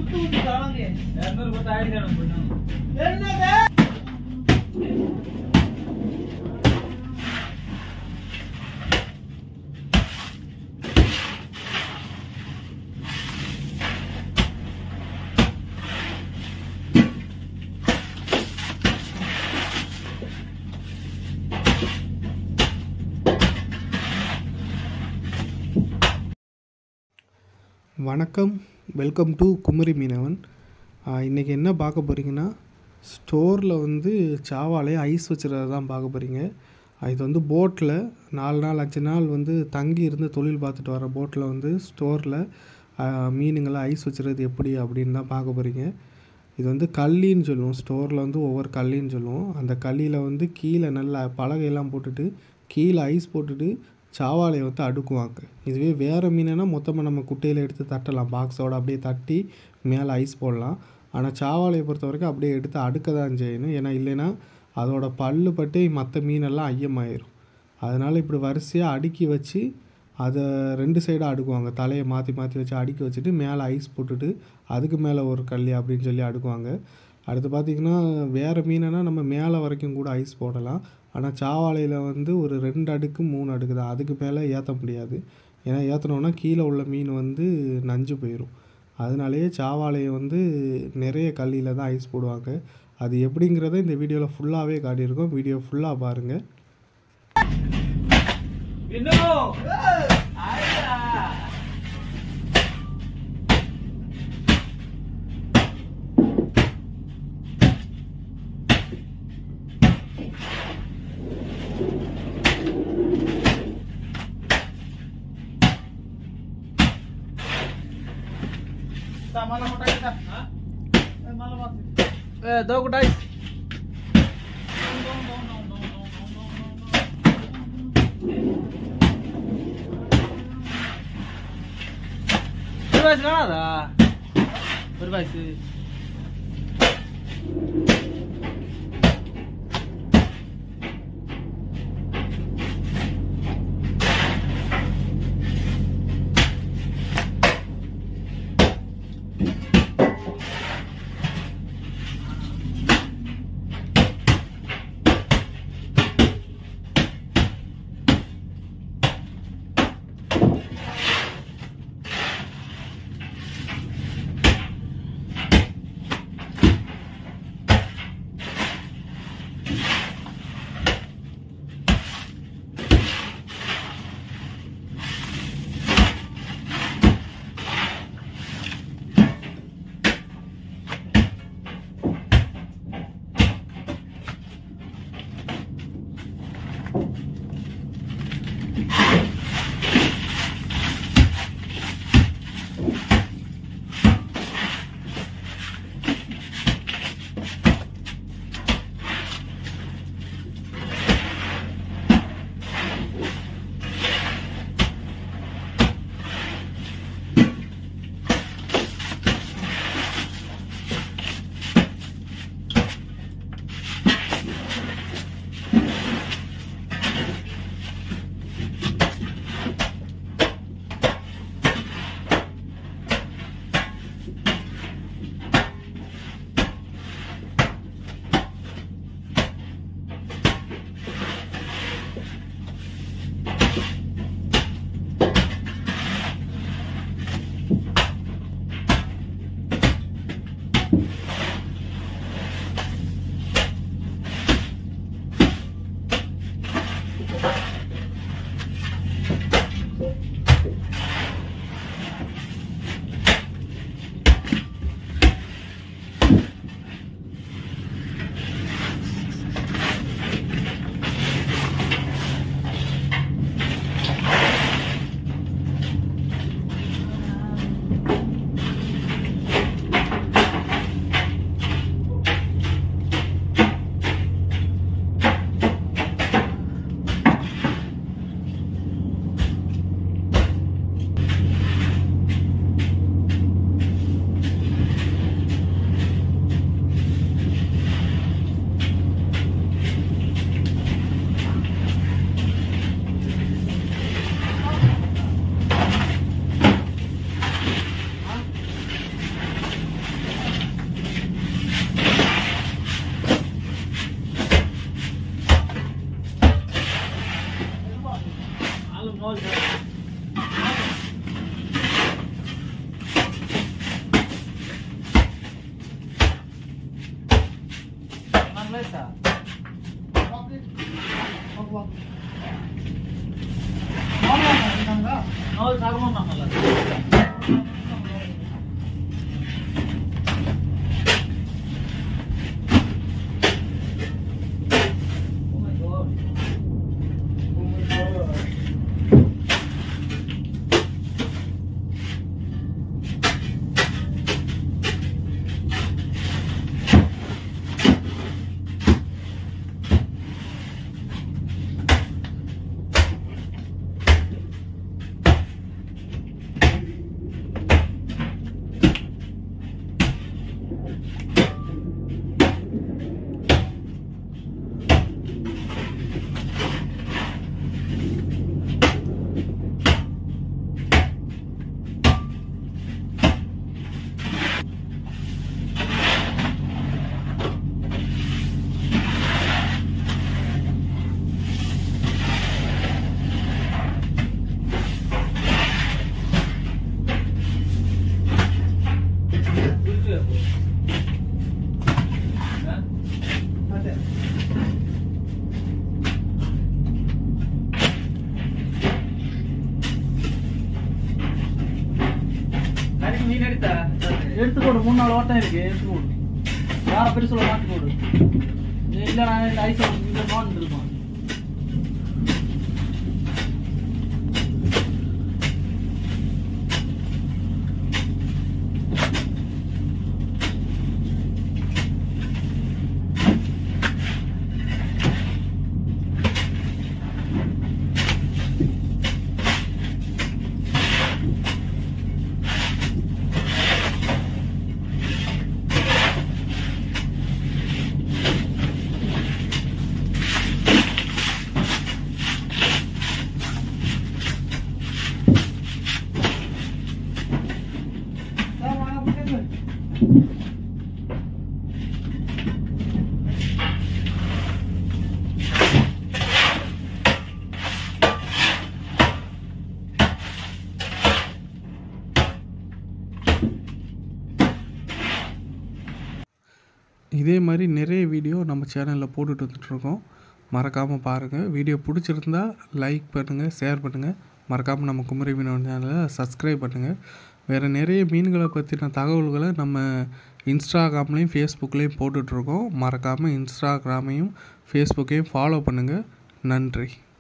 வணக்கம், welcome to Kumari மீனவன். இன்றைக்கி என்ன பார்க்க போகிறீங்கன்னா, ஸ்டோரில் வந்து சாவாலே ஐஸ் வச்சுருறது தான் பார்க்க போகிறீங்க. இது வந்து போட்டில் 4 நாள் 5 நாள் வந்து தங்கி இருந்து தொழில் பார்த்துட்டு வர போட்டில் வந்து ஸ்டோரில் மீனுங்களை ஐஸ் வச்சுறது எப்படி அப்படின்னு தான் பார்க்க போகிறீங்க. இது வந்து கல்லின்னு சொல்லுவோம், ஸ்டோரில் வந்து ஒவ்வொரு கல்லின்னு சொல்லுவோம். அந்த கல்லியில் வந்து கீழே நல்லா பலகையெல்லாம் போட்டுட்டு கீழே ஐஸ் போட்டுட்டு சாவாலையை வந்து அடுக்குவாங்க. இதுவே வேறு மீனைனா மொத்தமாக நம்ம குட்டையில் எடுத்து தட்டலாம், பாக்ஸோடு அப்படியே தட்டி மேலே ஐஸ் போடலாம். ஆனால் சாவாலையை பொறுத்த வரைக்கும் அப்படியே எடுத்து அடுக்க தான் செய்யணும். ஏன்னா இல்லைன்னா அதோட பல்லு பட்டு மற்ற மீனெல்லாம் ஐயமாயிரும். அதனால் இப்படி வரிசையாக அடுக்கி வச்சு அதை 2 சைடாக அடுக்குவாங்க. தலையை மாற்றி மாற்றி வச்சு அடுக்கி வச்சுட்டு மேலே ஐஸ் போட்டுட்டு அதுக்கு மேலே ஒரு கல்லி அப்படின்னு சொல்லி அடுக்குவாங்க. அடுத்து பார்த்திங்கன்னா வேறு மீனைனா நம்ம மேலே வரைக்கும் கூட ஐஸ் போடலாம். ஆனால் சாவாலையில் வந்து ஒரு 2 அடுக்கு 3 அடுக்கு தான், அதுக்கு மேலே ஏற்ற முடியாது. ஏன்னா ஏற்றினோன்னா கீழே உள்ள மீன் வந்து நஞ்சு போயிடும். அதனாலேயே சாவாலையை வந்து நிறைய கல்லியில் தான் ஐஸ் போடுவாங்க. அது எப்படிங்கிறத இந்த வீடியோவில் ஃபுல்லாகவே காட்டியிருக்கோம். வீடியோ ஃபுல்லாக பாருங்கள். Malah mau tanya kan? Malah mau. Tahu kudai. Berbahasa kan ada? Berbahasa. ஆச்சா ஓகே ஓகே நாலு சாகமா நல்லா எடுத்துக்கோடு 3-4 ஓட்டம் இருக்கு எடுத்துக்கோடு வேற பெருசுல மாட்டிக்கோடு இல்லை நான் இந்த ஐஸ் இங்கே மாட்டு இருக்கோம் இதே மாதிரி நிறைய வீடியோ நம்ம சேனலில் போட்டுட்டு வந்துட்டுருக்கோம். மறக்காமல் பாருங்கள். வீடியோ பிடிச்சிருந்தா லைக் பண்ணுங்கள், ஷேர் பண்ணுங்கள். மறக்காமல் நம்ம குமரி மீனவன் சேனலை சப்ஸ்கிரைப் பண்ணுங்கள். வேறு நிறைய மீன்களை பற்றின தகவல்களை நம்ம இன்ஸ்டாகிராம்லேயும் ஃபேஸ்புக்லேயும் போட்டுட்ருக்கோம். மறக்காமல் இன்ஸ்டாகிராமையும் ஃபேஸ்புக்கையும் ஃபாலோ பண்ணுங்கள். நன்றி.